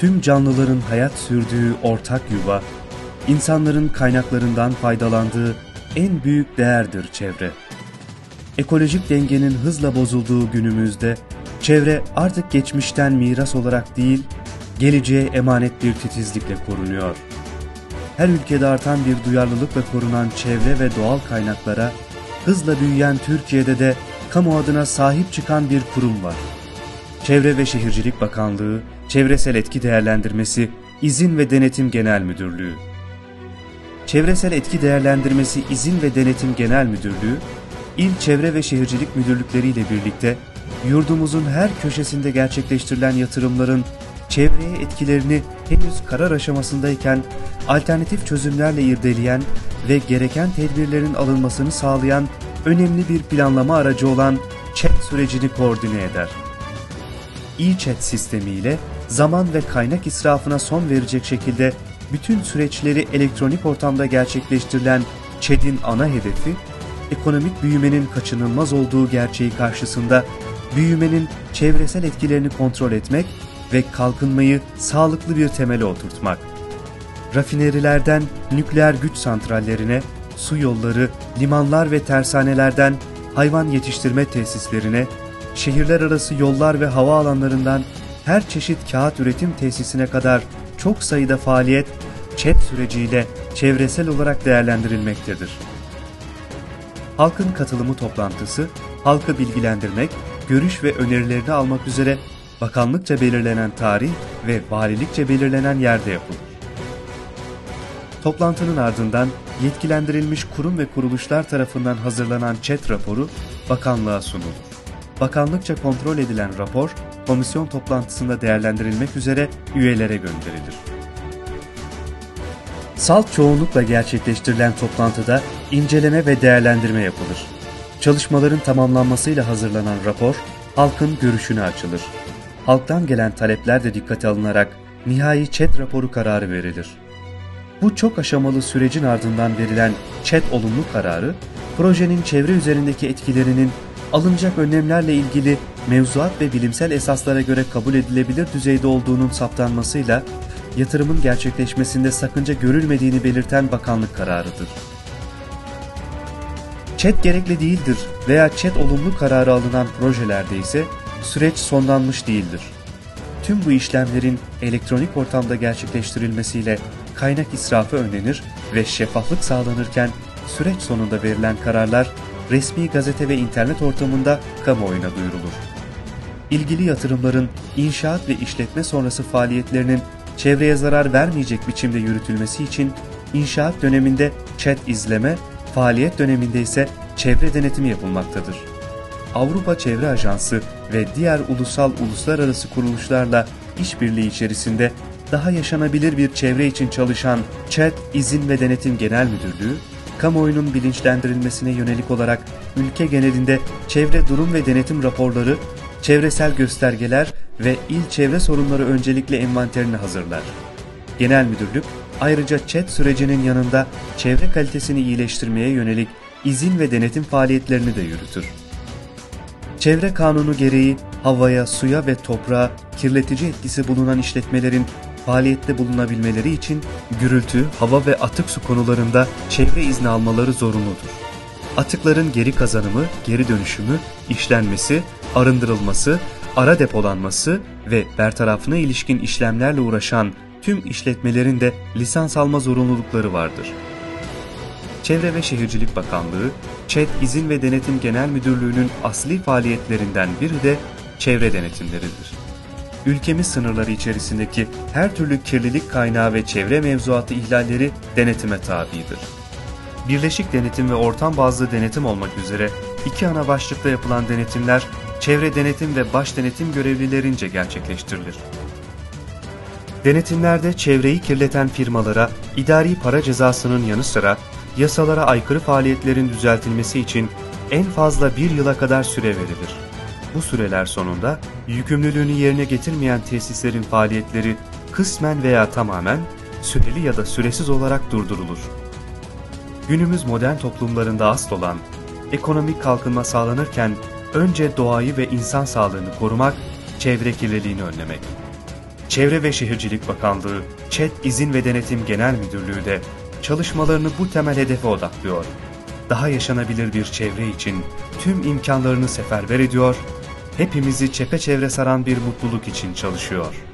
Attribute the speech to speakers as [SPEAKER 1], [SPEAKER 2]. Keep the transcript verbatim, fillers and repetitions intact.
[SPEAKER 1] tüm canlıların hayat sürdüğü ortak yuva, insanların kaynaklarından faydalandığı en büyük değerdir çevre. Ekolojik dengenin hızla bozulduğu günümüzde, çevre artık geçmişten miras olarak değil, geleceğe emanet bir titizlikle korunuyor. Her ülkede artan bir duyarlılıkla korunan çevre ve doğal kaynaklara, hızla büyüyen Türkiye'de de kamu adına sahip çıkan bir kurum var. Çevre ve Şehircilik Bakanlığı, Çevresel Etki Değerlendirmesi, İzin ve Denetim Genel Müdürlüğü. Çevresel Etki Değerlendirmesi İzin ve Denetim Genel Müdürlüğü, İl Çevre ve Şehircilik Müdürlükleri ile birlikte yurdumuzun her köşesinde gerçekleştirilen yatırımların çevreye etkilerini henüz karar aşamasındayken alternatif çözümlerle irdeleyen ve gereken tedbirlerin alınmasını sağlayan önemli bir planlama aracı olan ÇED sürecini koordine eder. İ-ÇED sistemiyle zaman ve kaynak israfına son verecek şekilde bütün süreçleri elektronik ortamda gerçekleştirilen ÇED'in ana hedefi, ekonomik büyümenin kaçınılmaz olduğu gerçeği karşısında büyümenin çevresel etkilerini kontrol etmek ve kalkınmayı sağlıklı bir temele oturtmak. Rafinerilerden nükleer güç santrallerine, su yolları, limanlar ve tersanelerden hayvan yetiştirme tesislerine, şehirler arası yollar ve havaalanlarından her çeşit kağıt üretim tesisine kadar çok sayıda faaliyet ÇED süreciyle çevresel olarak değerlendirilmektedir. Halkın katılımı toplantısı, halkı bilgilendirmek, görüş ve önerilerini almak üzere bakanlıkça belirlenen tarih ve valilikçe belirlenen yerde yapılır. Toplantının ardından yetkilendirilmiş kurum ve kuruluşlar tarafından hazırlanan ÇED raporu bakanlığa sunulur. Bakanlıkça kontrol edilen rapor, komisyon toplantısında değerlendirilmek üzere üyelere gönderilir. Salt çoğunlukla gerçekleştirilen toplantıda inceleme ve değerlendirme yapılır. Çalışmaların tamamlanmasıyla hazırlanan rapor, halkın görüşüne açılır. Halktan gelen talepler de dikkate alınarak nihai ÇED raporu kararı verilir. Bu çok aşamalı sürecin ardından verilen ÇED olumlu kararı, projenin çevre üzerindeki etkilerinin alınacak önlemlerle ilgili mevzuat ve bilimsel esaslara göre kabul edilebilir düzeyde olduğunun saptanmasıyla yatırımın gerçekleşmesinde sakınca görülmediğini belirten bakanlık kararıdır. ÇED gerekli değildir veya ÇED olumlu kararı alınan projelerde ise süreç sonlanmış değildir. Tüm bu işlemlerin elektronik ortamda gerçekleştirilmesiyle kaynak israfı önlenir ve şeffaflık sağlanırken süreç sonunda verilen kararlar resmi gazete ve internet ortamında kamuoyuna duyurulur. İlgili yatırımların inşaat ve işletme sonrası faaliyetlerinin çevreye zarar vermeyecek biçimde yürütülmesi için inşaat döneminde ÇED izleme, faaliyet döneminde ise çevre denetimi yapılmaktadır. Avrupa Çevre Ajansı ve diğer ulusal uluslararası kuruluşlarla işbirliği içerisinde daha yaşanabilir bir çevre için çalışan ÇED İzin ve Denetim Genel Müdürlüğü, kamuoyunun bilinçlendirilmesine yönelik olarak ülke genelinde çevre durum ve denetim raporları, çevresel göstergeler ve il çevre sorunları öncelikli envanterini hazırlar. Genel Müdürlük ayrıca ÇED sürecinin yanında çevre kalitesini iyileştirmeye yönelik izin ve denetim faaliyetlerini de yürütür. Çevre kanunu gereği havaya, suya ve toprağa kirletici etkisi bulunan işletmelerin faaliyette bulunabilmeleri için gürültü, hava ve atık su konularında çevre izni almaları zorunludur. Atıkların geri kazanımı, geri dönüşümü, işlenmesi, arındırılması, ara depolanması ve bertarafına ilişkin işlemlerle uğraşan tüm işletmelerin de lisans alma zorunlulukları vardır. Çevre ve Şehircilik Bakanlığı, ÇED İzin ve Denetim Genel Müdürlüğü'nün asli faaliyetlerinden biri de çevre denetimleridir. Ülkemiz sınırları içerisindeki her türlü kirlilik kaynağı ve çevre mevzuatı ihlalleri denetime tabidir. Birleşik denetim ve ortam bazlı denetim olmak üzere iki ana başlıkta yapılan denetimler, çevre denetim ve baş denetim görevlilerince gerçekleştirilir. Denetimlerde çevreyi kirleten firmalara idari para cezasının yanı sıra yasalara aykırı faaliyetlerin düzeltilmesi için en fazla bir yıla kadar süre verilir. Bu süreler sonunda yükümlülüğünü yerine getirmeyen tesislerin faaliyetleri kısmen veya tamamen süreli ya da süresiz olarak durdurulur. Günümüz modern toplumlarında asıl olan ekonomik kalkınma sağlanırken önce doğayı ve insan sağlığını korumak, çevre kirliliğini önlemek. Çevre ve Şehircilik Bakanlığı, ÇED İzin ve Denetim Genel Müdürlüğü de çalışmalarını bu temel hedefe odaklıyor. Daha yaşanabilir bir çevre için tüm imkanlarını seferber ediyor, hepimizi çepeçevre saran bir mutluluk için çalışıyor.